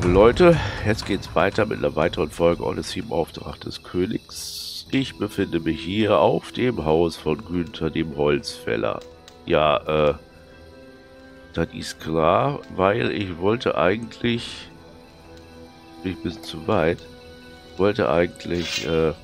Leute, jetzt geht's weiter mit einer weiteren Folge Odyssey im Auftrag des Königs. Ich befinde mich hier auf dem Haus von Günther, dem Holzfäller. Ja, das ist klar, weil ich wollte eigentlich, bin ich ein bisschen zu weit, wollte eigentlich,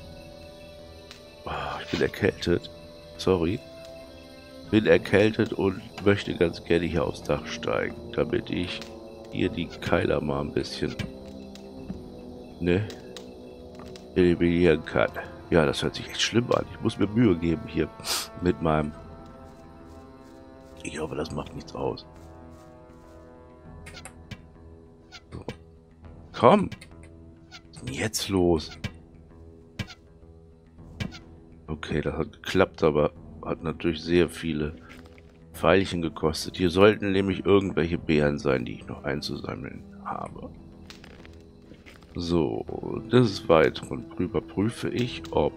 ich bin erkältet, sorry, bin erkältet und möchte ganz gerne hier aufs Dach steigen, damit ich hier die Keiler mal ein bisschen, ne, eliminieren kann. Ja, das hört sich echt schlimm an. Ich muss mir Mühe geben hier mit meinem... Ich hoffe, das macht nichts aus. So. Komm! Was ist denn jetzt los? Okay, das hat geklappt, aber hat natürlich sehr viele Pfeilchen gekostet. Hier sollten nämlich irgendwelche Beeren sein, die ich noch einzusammeln habe. So, des Weiteren überprüfe ich, ob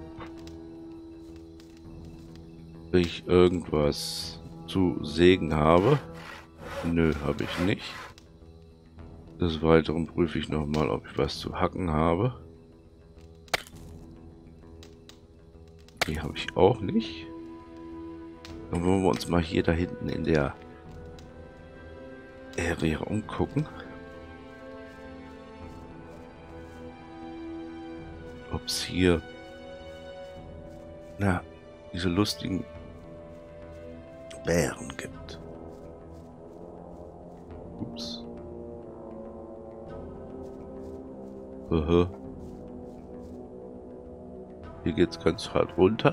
ich irgendwas zu sägen habe. Nö, habe ich nicht. Des Weiteren prüfe ich nochmal, ob ich was zu hacken habe. Die habe ich auch nicht. Dann wollen wir uns mal hier da hinten in der Area umgucken. Ob es hier, na, diese lustigen Bären gibt. Ups. Hier geht's ganz hart runter.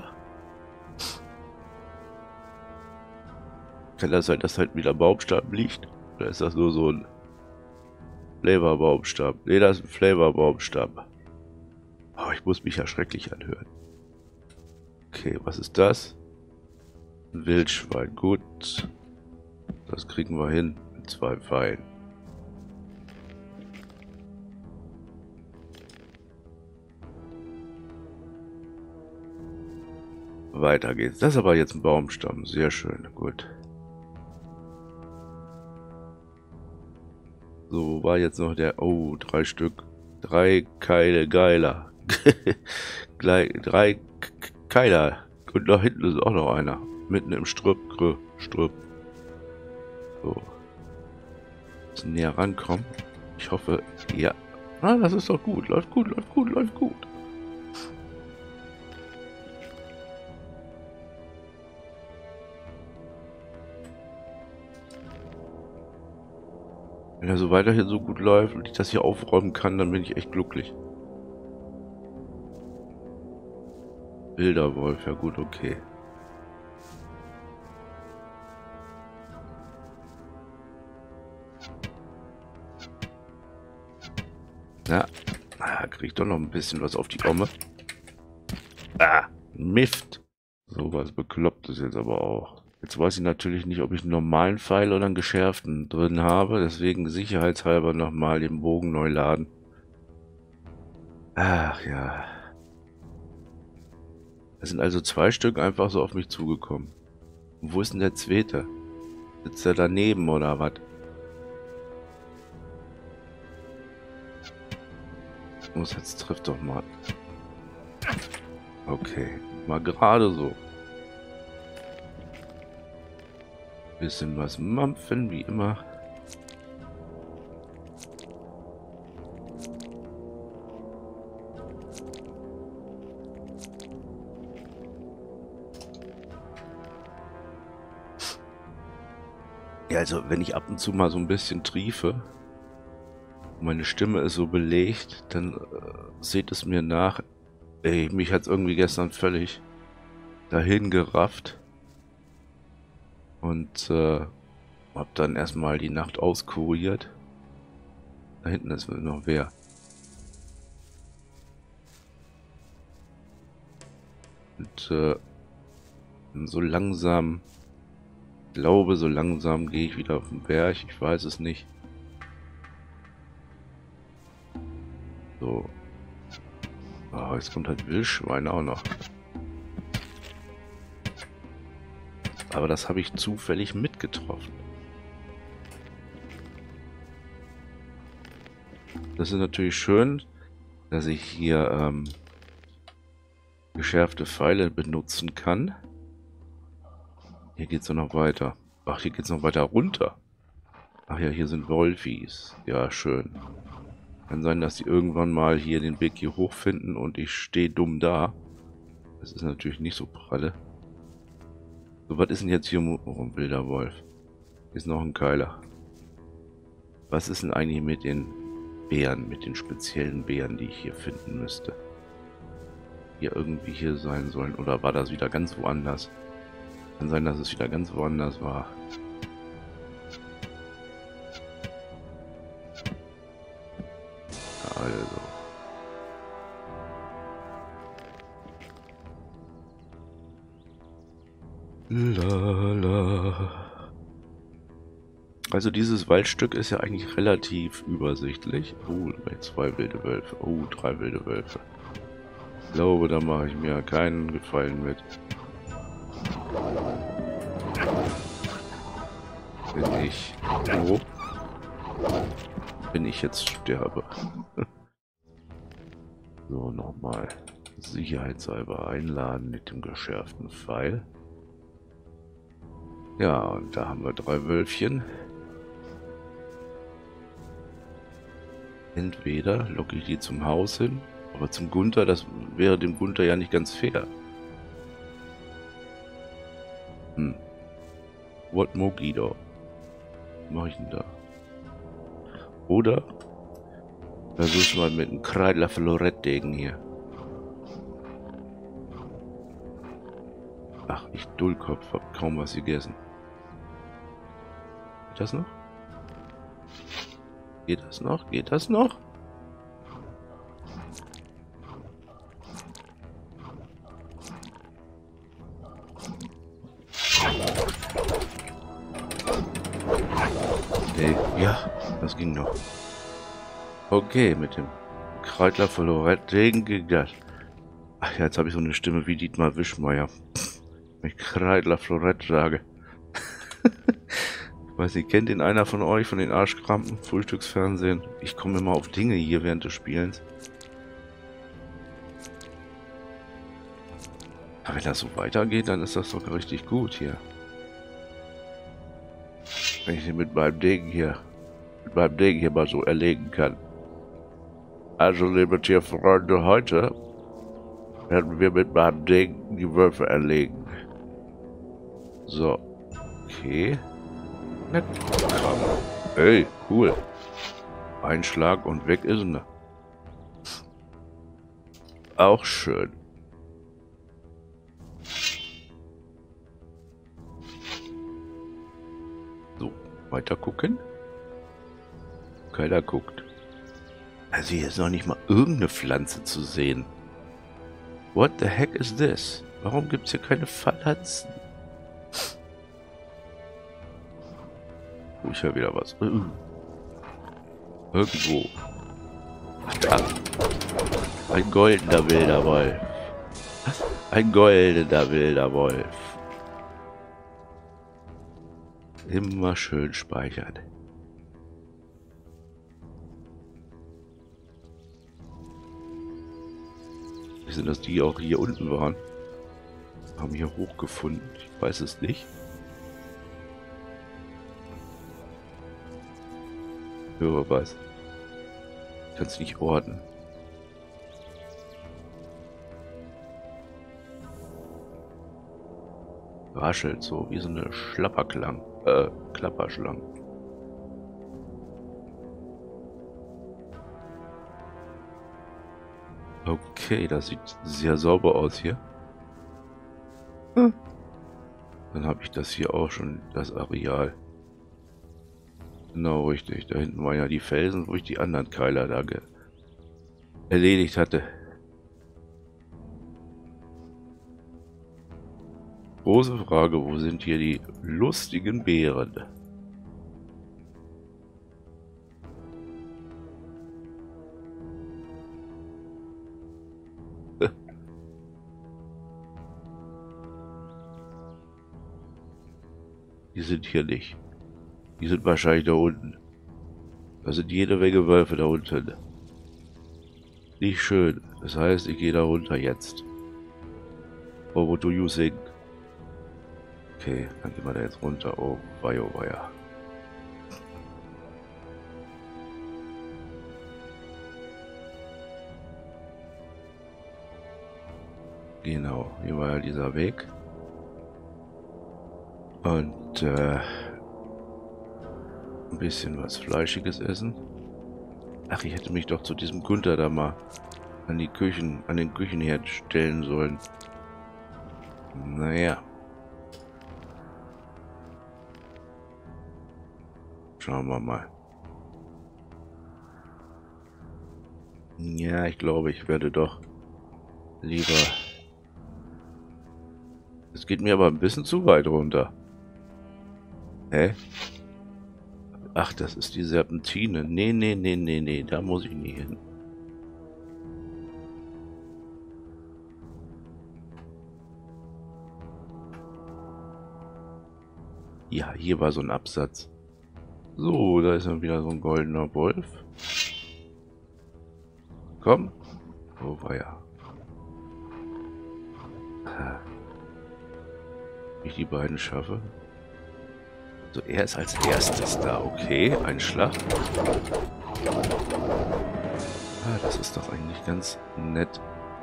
Kann das sein, dass halt wieder Baumstamm liegt? Oder ist das nur so ein Flavor-Baumstamm? Ne, das ist ein Flavor-Baumstamm. Oh, ich muss mich ja schrecklich anhören. Okay, was ist das? Ein Wildschwein. Gut. Das kriegen wir hin mit 2 Pfeilen. Weiter geht's. Das ist aber jetzt ein Baumstamm. Sehr schön. Gut. So, war jetzt noch der... Oh, 3 Stück. 3 Keile geiler. 3 Keiler. Und da hinten ist auch noch einer. Mitten im Strüpp. So. Bisschen näher rankommen. Ich hoffe, ja. Ah, das ist doch gut. Läuft gut. Wenn er so weiterhin so gut läuft und ich das hier aufräumen kann, dann bin ich echt glücklich. Wilder Wolf, ja gut, okay. Na, krieg ich doch noch ein bisschen was auf die Omme. Ah, Mist. Sowas Beklopptes jetzt aber auch. Jetzt weiß ich natürlich nicht, ob ich einen normalen Pfeil oder einen geschärften drin habe. Deswegen sicherheitshalber nochmal den Bogen neu laden. Ach ja. Es sind also 2 Stück einfach so auf mich zugekommen. Und wo ist denn der zweite? Sitzt er daneben oder was? Muss jetzt trifft doch mal. Okay, mal gerade so. Bisschen was mampfen, wie immer. Ja, also wenn ich ab und zu mal so ein bisschen triefe, meine Stimme ist so belegt, dann seht es mir nach. Ey, mich hat's irgendwie gestern völlig dahin gerafft. Und hab dann erstmal die Nacht auskuriert. Da hinten ist noch wer. Und so langsam, ich glaube, so langsam gehe ich wieder auf den Berg. Ich weiß es nicht. So. Oh, jetzt kommt halt Wildschwein auch noch. Aber das habe ich zufällig mitgetroffen. Das ist natürlich schön, dass ich hier geschärfte Pfeile benutzen kann. Hier geht es noch weiter. Ach, hier geht es noch weiter runter. Ach ja, hier sind Wolfis. Ja, schön. Kann sein, dass die irgendwann mal hier den Weg hier hochfinden und ich stehe dumm da. Das ist natürlich nicht so pralle. So, was ist denn jetzt hier? Oh, ein wilder Wolf. Ist noch ein Keiler. Was ist denn eigentlich mit den Bären, mit den speziellen Bären, die ich hier finden müsste? Hier irgendwie hier sein sollen. Oder war das wieder ganz woanders? Kann sein, dass es wieder ganz woanders war. Also. Lala. Also dieses Waldstück ist ja eigentlich relativ übersichtlich. Oh, 2 wilde Wölfe. Oh, 3 wilde Wölfe. Ich glaube, da mache ich mir keinen Gefallen mit. Wenn ich jetzt sterbe. So, nochmal sicherheitshalber einladen mit dem geschärften Pfeil. Ja, und da haben wir 3 Wölfchen. Entweder locke ich die zum Haus hin, aber zum Gunther, das wäre dem Gunther ja nicht ganz fair. What Mogido? Was mache ich denn da? Oder versuch's mal mit einem Kreidler Florettdegen hier. Ach, ich Dullkopf, hab kaum was gegessen. Geht das noch? Geht das noch? Geht das noch? Hey, ja, das ging noch. Okay, mit dem Kreidler Florettdegen ging das. Ach ja, jetzt habe ich so eine Stimme wie Dietmar Wischmeier. Wenn ich Kreidler Florett sage. Weiß nicht, kennt ihn einer von euch, von den Arschkrampen, Frühstücksfernsehen? Ich komme immer auf Dinge hier während des Spielens. Aber wenn das so weitergeht, dann ist das doch richtig gut hier. Wenn ich den mit meinem Degen hier mal so erlegen kann. Also, liebe Tierfreunde, heute werden wir mit meinem Degen die Wölfe erlegen. So. Okay. Nett. Ey, cool. Ein Schlag und weg ist er. Auch schön. So, weiter gucken. Keiner guckt. Also hier ist noch nicht mal irgendeine Pflanze zu sehen. What the heck is this? Warum gibt es hier keine Pflanzen? Oh, ich höre wieder was. Irgendwo. Da. Ein goldener wilder Wolf. Ein goldener wilder Wolf. Immer schön speichern. Wissen, dass die auch hier unten waren? Haben hier hochgefunden. Ich weiß es nicht. Höre was. Ich kann es nicht ordnen. Raschelt so wie so eine Klapperschlange. Okay, das sieht sehr sauber aus hier. Dann habe ich das hier auch schon, das Areal. Genau, richtig. Da hinten waren ja die Felsen, wo ich die anderen Keiler da erledigt hatte. Große Frage, wo sind hier die lustigen Bären? Die sind hier nicht. Die sind wahrscheinlich da unten. Da sind jede Menge Wölfe da unten. Nicht schön. Das heißt, ich gehe da runter jetzt. Oh, what do you think? Okay, dann gehen wir da jetzt runter. Oh, weia, oh, weia. Genau, hier war ja dieser Weg. Und ein bisschen was Fleischiges essen. Ach, ich hätte mich doch zu diesem Günther da mal an den Küchenherd stellen sollen. Naja. Schauen wir mal. Ja, ich glaube, ich werde doch lieber... Es geht mir aber ein bisschen zu weit runter. Hä? Ach, das ist die Serpentine. Nee, nee, nee, nee, nee, da muss ich nie hin. Ja, hier war so ein Absatz. So, da ist dann wieder so ein goldener Wolf. Komm. Oh, war ja. Wie ich die beiden schaffe. So, er ist als erstes da. Okay, ein Schlag. Ah, das ist doch eigentlich ganz nett.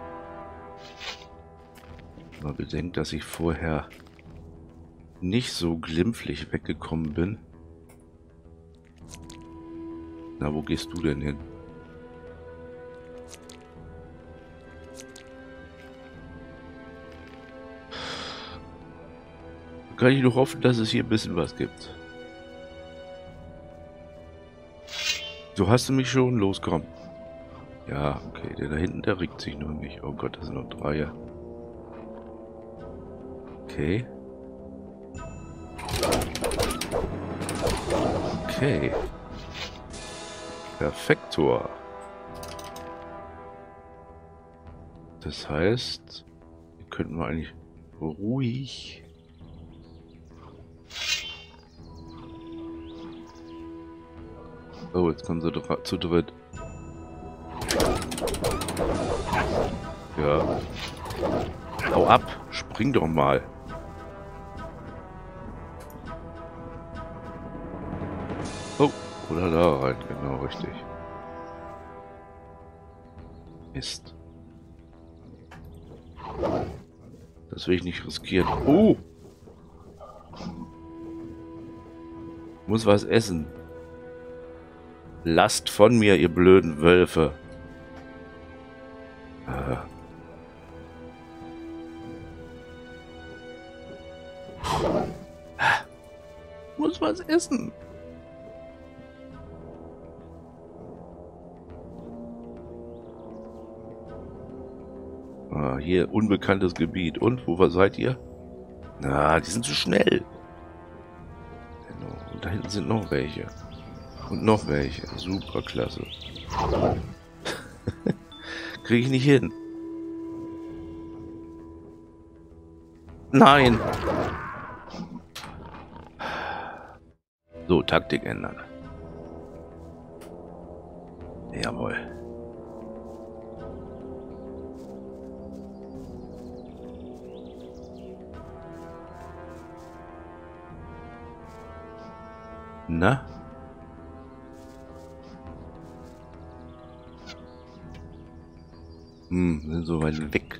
Man bedenkt, dass ich vorher nicht so glimpflich weggekommen bin. Na, wo gehst du denn hin? Kann ich nur hoffen, dass es hier ein bisschen was gibt. So, hast du mich schon? Los, komm. Ja, okay, der da hinten, der regt sich noch nicht. Oh Gott, das sind noch 3. Okay. Okay. Perfektor. Das heißt, hier könnten wir eigentlich ruhig... Oh, jetzt kommen sie zu dritt. Ja. Hau ab! Spring doch mal! Oh, oder da rein, genau, richtig. Mist. Das will ich nicht riskieren. Oh! Muss was essen. Lasst von mir, ihr blöden Wölfe. Muss was essen. Ah, hier, unbekanntes Gebiet. Und, wo seid ihr? Na, die sind zu schnell. Und da hinten sind noch welche. Und noch welche. Super klasse. Kriege ich nicht hin. Nein. So, Taktik ändern. Jawohl. Na? Sind so weit weg.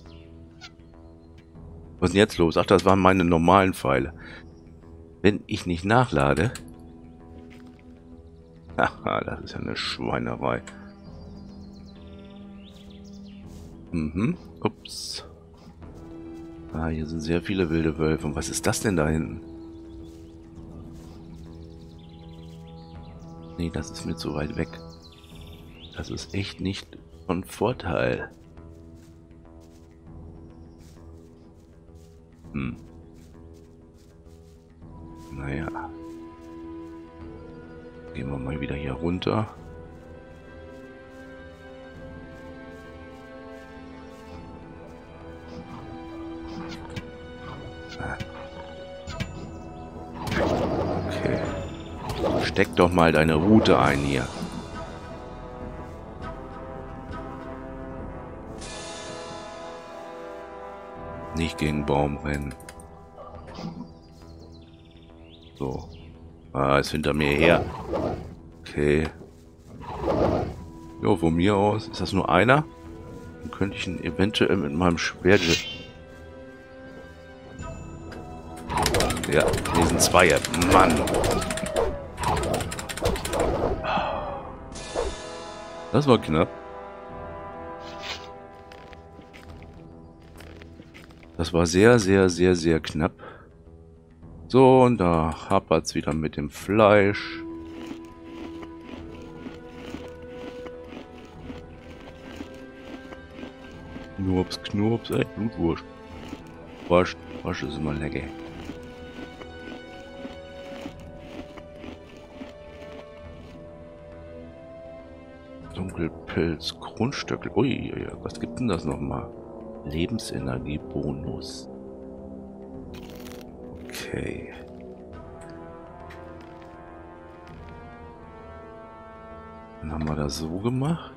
Was ist denn jetzt los? Ach, das waren meine normalen Pfeile. Wenn ich nicht nachlade... Haha, das ist ja eine Schweinerei. Ups. Ah, hier sind sehr viele wilde Wölfe. Und was ist das denn da hinten? Nee, das ist mir zu weit weg. Das ist echt nicht von Vorteil. Naja. Gehen wir mal wieder hier runter. Okay. Steck doch mal deine Route ein hier. Nicht gegen Baum rennen. So. Ah, ist hinter mir her. Okay. Jo, von mir aus. Ist das nur einer? Dann könnte ich ihn eventuell mit meinem Schwert... Ja, hier sind zwei. Mann. Das war knapp. Das war sehr, sehr, sehr, sehr knapp. So, und da hapert es wieder mit dem Fleisch. Knurps, Knurps, ey, Blutwurst. Wasch ist immer lecker. Dunkelpilz, Grundstöckel. Ui, was gibt denn das nochmal? Lebensenergiebonus. Okay. Dann haben wir das so gemacht.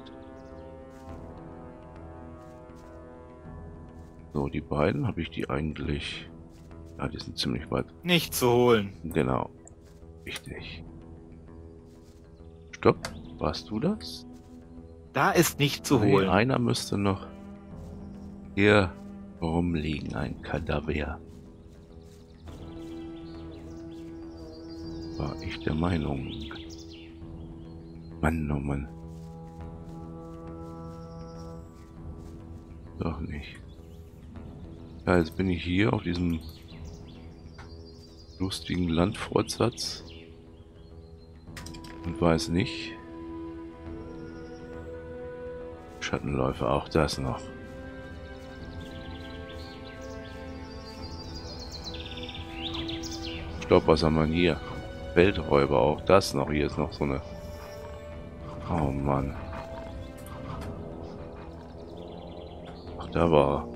So, die beiden, habe ich die eigentlich... Ja, die sind ziemlich weit. Nicht zu holen. Genau. Richtig. Stopp. Warst du das? Da ist nicht zu Nee, holen. einer müsste noch hier rumliegen, ein Kadaver. War ich der Meinung. Mann, oh Mann. Doch nicht. Ja, jetzt bin ich hier auf diesem lustigen Landfortsatz und weiß nicht. Schattenläufer, auch das noch. Stopp, was haben wir hier? Welträuber, auch das noch. Hier ist noch so eine... Oh Mann. Ach, da war...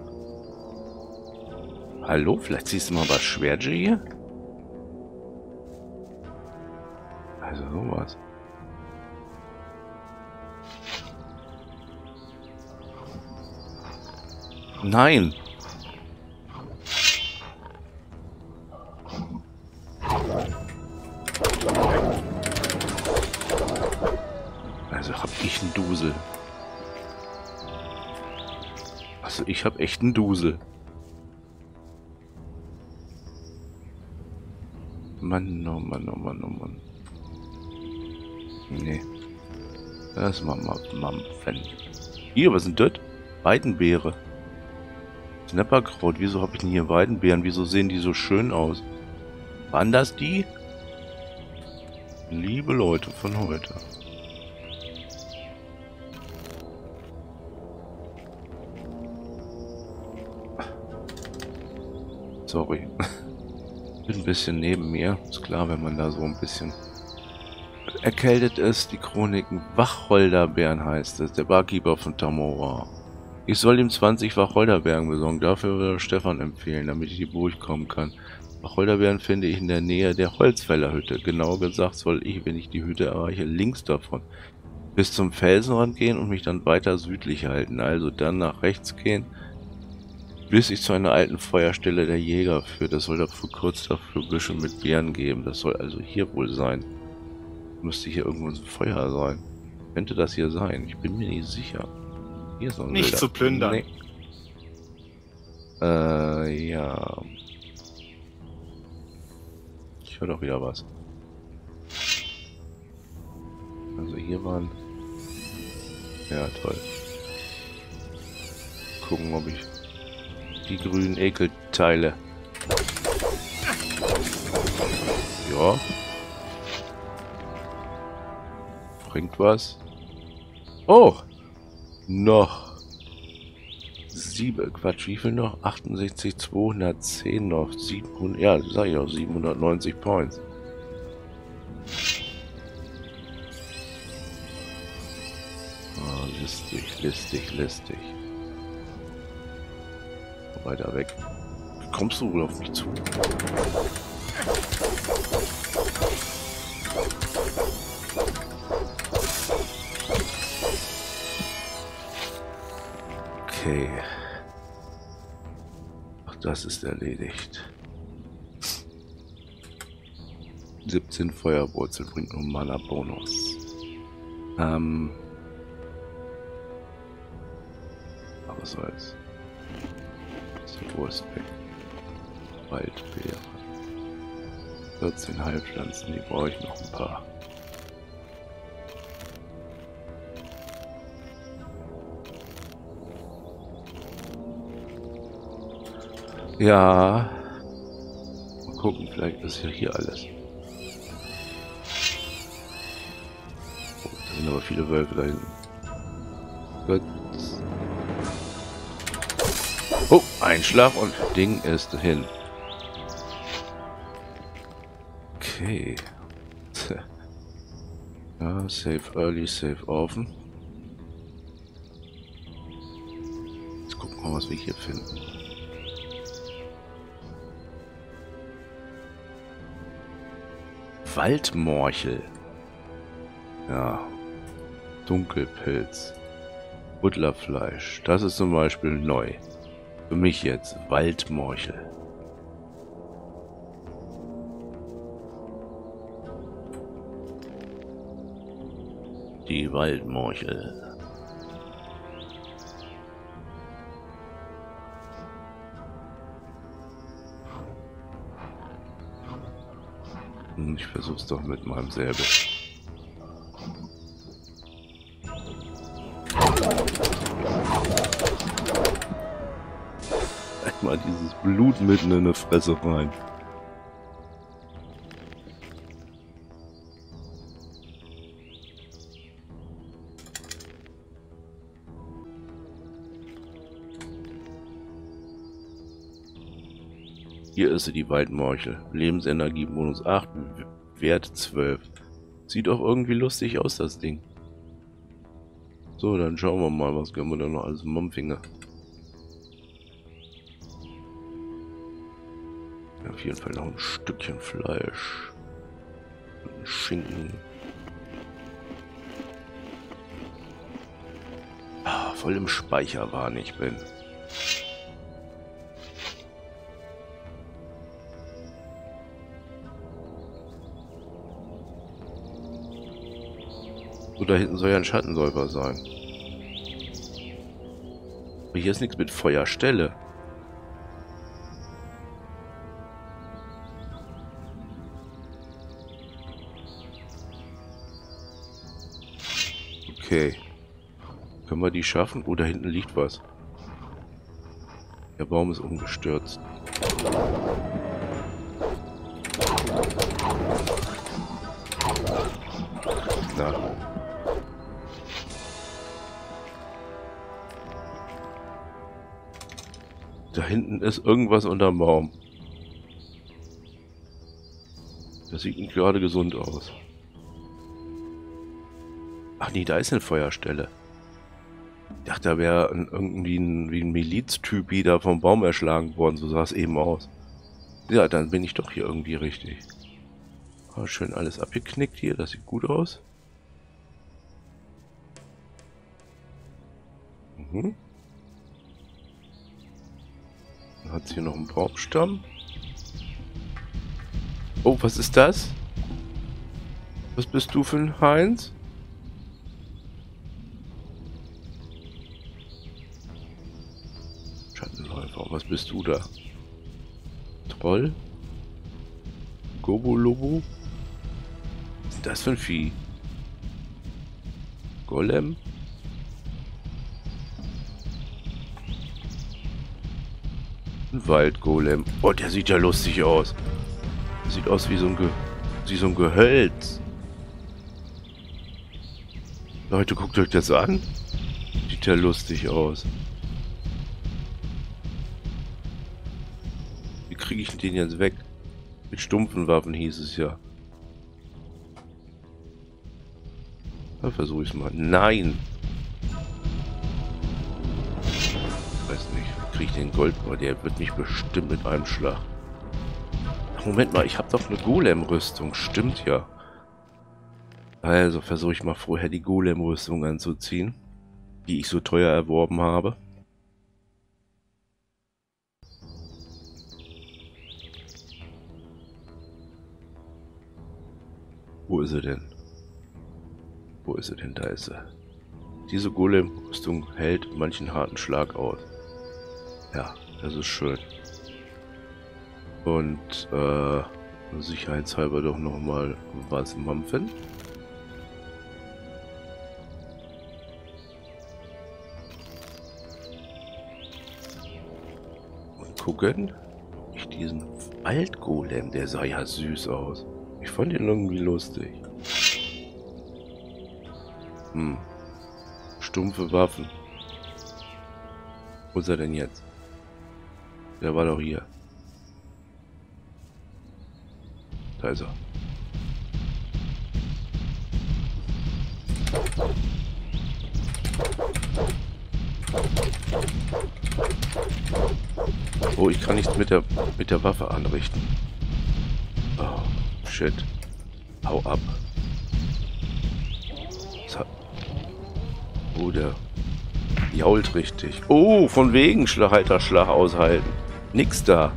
Hallo, vielleicht siehst du mal was Schwerge hier? Also sowas. Nein! Also hab ich einen Dusel. Also ich hab echt einen Dusel. Mann, oh Mann, oh Mann, oh Mann. Nee. Das machen wir mal. Hier, was sind das? Weidenbeere. Snapperkraut. Wieso habe ich denn hier Weidenbeeren? Wieso sehen die so schön aus? Waren das die? Liebe Leute von heute. Sorry. Bin ein bisschen neben mir. Ist klar, wenn man da so ein bisschen erkältet ist. Die Chroniken Wacholderbeeren heißt es. Der Barkeeper von Tamora. Ich soll ihm 20 Wacholderbeeren besorgen. Dafür würde Stefan empfehlen, damit ich die Burg kommen kann. Wacholderbeeren finde ich in der Nähe der Holzfällerhütte. Genauer gesagt soll ich, wenn ich die Hütte erreiche, links davon bis zum Felsenrand gehen und mich dann weiter südlich halten. Also dann nach rechts gehen, bis ich zu einer alten Feuerstelle der Jäger führe. Das soll dafür kurz dafür Büsche mit Beeren geben. Das soll also hier wohl sein. Müsste hier irgendwo ein Feuer sein. Könnte das hier sein? Ich bin mir nicht sicher. Hier ist noch ein Nicht Wilder. zu plündern. Nee. Ja. Ich höre doch wieder was. Also hier waren... Ja, toll. Gucken, ob ich die grünen Ekelteile... Ja. Bringt was. Oh! Noch 7, Quatsch, wie viel noch? 68, 210 noch, 700, ja, sag ich auch, 790 Points. Oh, listig, listig, listig. Weiter weg. Kommst du wohl auf mich zu? Okay. Ach, das ist erledigt. 17 Feuerwurzel bringt nur Mana-Bonus. Aber soll's. Ist die Wurst weg. Waldbeere. 14 Heilpflanzen, die brauche ich noch ein paar. Ja. Mal gucken, vielleicht ist ja hier alles. Oh, da sind aber viele Wölfe da hinten. Gut. Oh, ein Schlag und Ding ist hin. Okay. Ja, save early, save offen. Jetzt gucken wir mal, was wir hier finden. Waldmorchel. Ja. Dunkelpilz. Buddlerfleisch. Das ist zum Beispiel neu. Für mich jetzt. Waldmorchel. Die Waldmorchel. Ich versuch's doch mit meinem Säbel. Einmal dieses Blut mitten in eine Fresse rein. Hier ist sie, die Waldmorchel. Lebensenergie Bonus 8, Wert 12. Sieht auch irgendwie lustig aus, das Ding. So, dann schauen wir mal, was können wir da noch alles im Mumpfinger. Auf jeden Fall noch ein Stückchen Fleisch. Und ein Schinken. Ah, voll im Speicherwahn ich bin. So, da hinten soll ja ein Schattensäufer sein. Aber hier ist nichts mit Feuerstelle. Okay. Können wir die schaffen? Oh, da hinten liegt was. Der Baum ist umgestürzt. Na. Da hinten ist irgendwas unterm Baum. Das sieht nicht gerade gesund aus. Ach nee, da ist eine Feuerstelle. Ich dachte, da wäre irgendwie ein Miliztyp da vom Baum erschlagen worden. So sah es eben aus. Ja, dann bin ich doch hier irgendwie richtig. Oh, schön alles abgeknickt hier. Das sieht gut aus. Mhm. Dann hat es hier noch einen Baumstamm. Oh, was ist das? Was bist du für ein Heinz? Schattenläufer, was bist du da? Troll? Gobolobo? Was ist das für ein Vieh? Golem? Ein Waldgolem. Oh, der sieht ja lustig aus. Der sieht aus wie so ein Gehölz. Leute, guckt euch das an. Sieht ja lustig aus. Wie kriege ich den jetzt weg? Mit stumpfen Waffen hieß es ja. Da versuche ich es mal. Nein! Weiß nicht. Kriege ich den Goldbohr? Der wird mich bestimmt mit einem Schlag. Moment mal, ich habe doch eine Golem-Rüstung. Stimmt ja. Also versuche ich mal vorher die Golem-Rüstung anzuziehen, die ich so teuer erworben habe. Wo ist sie denn? Wo ist sie denn? Da ist sie. Diese Golem-Rüstung hält manchen harten Schlag aus. Ja, das ist schön. Und sicherheitshalber doch nochmal was mampfen. Und gucken, ob ich diesen Waldgolem, der sah ja süß aus. Ich fand ihn irgendwie lustig. Stumpfe Waffen. Wo ist er denn jetzt? Der war doch hier. Da ist er. Oh, ich kann nichts mit der Waffe anrichten. Oh, shit. Hau ab. Oh, der jault richtig. Oh, von wegen Schlag aushalten. Nix da.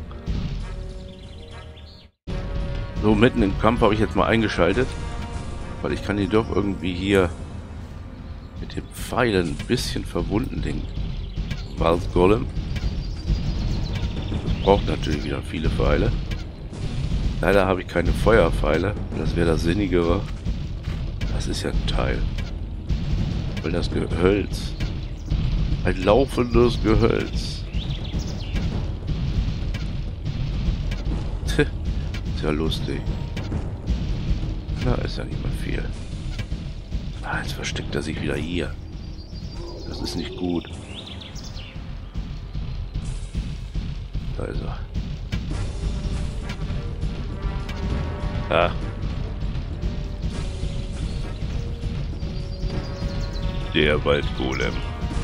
So, mitten im Kampf habe ich jetzt mal eingeschaltet. Weil ich kann die doch irgendwie hier mit den Pfeilen ein bisschen verwunden, den Waldgolem. Das braucht natürlich wieder viele Pfeile. Leider habe ich keine Feuerpfeile. Das wäre das Sinnigere. Das ist ja ein Teil. Weil das Gehölz. Ein laufendes Gehölz. Ist ja lustig. Na, ist ja nicht mehr viel. Ah, jetzt versteckt er sich wieder hier. Das ist nicht gut. Da ist er. Ah. Der Waldgolem.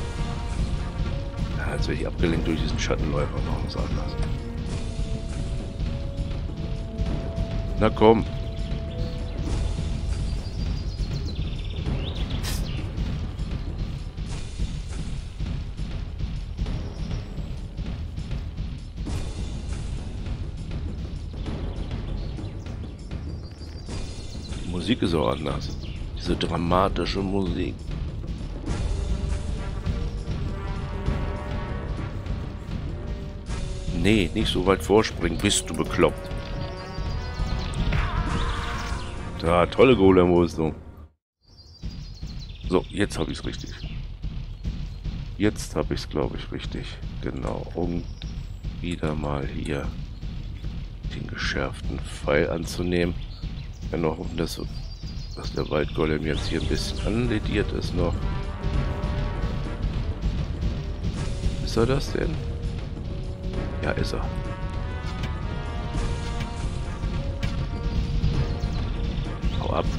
Ja, jetzt werde ich abgelenkt durch diesen Schattenläufer noch was anderes. Na komm. Die Musik ist auch anders. Diese dramatische Musik. Nee, nicht so weit vorspringen. Bist du bekloppt? Da, tolle Golem-Rüstung. So, jetzt habe ich es richtig. Jetzt habe ich es, glaube ich, richtig. Genau. Um wieder mal hier den geschärften Pfeil anzunehmen. Ja, noch um dass der Waldgolem jetzt hier ein bisschen anlediert ist noch. Ist er das denn? Ja, ist er. Hau ab.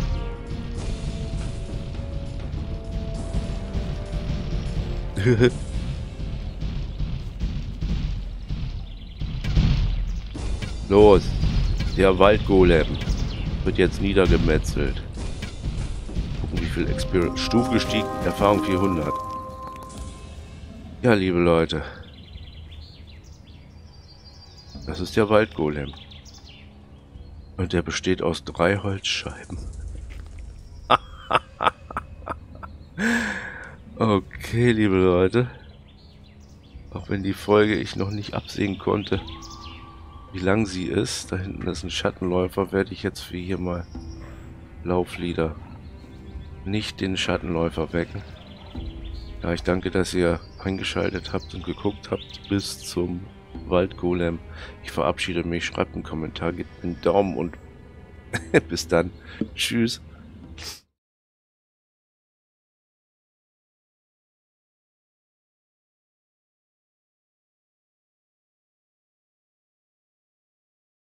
Los, der Waldgolem wird jetzt niedergemetzelt. Gucken, wie viel Experience. Stufe gestiegen, Erfahrung 400. Ja, liebe Leute. Das ist der Waldgolem. Und der besteht aus 3 Holzscheiben. Okay, liebe Leute. Auch wenn die Folge ich noch nicht absehen konnte, wie lang sie ist. Da hinten ist ein Schattenläufer. Werde ich jetzt für hier mal Lauflieder nicht den Schattenläufer wecken. Ja, ich danke, dass ihr eingeschaltet habt und geguckt habt bis zum Waldgolem. Ich verabschiede mich. Schreibt einen Kommentar, gebt einen Daumen und bis dann. Tschüss.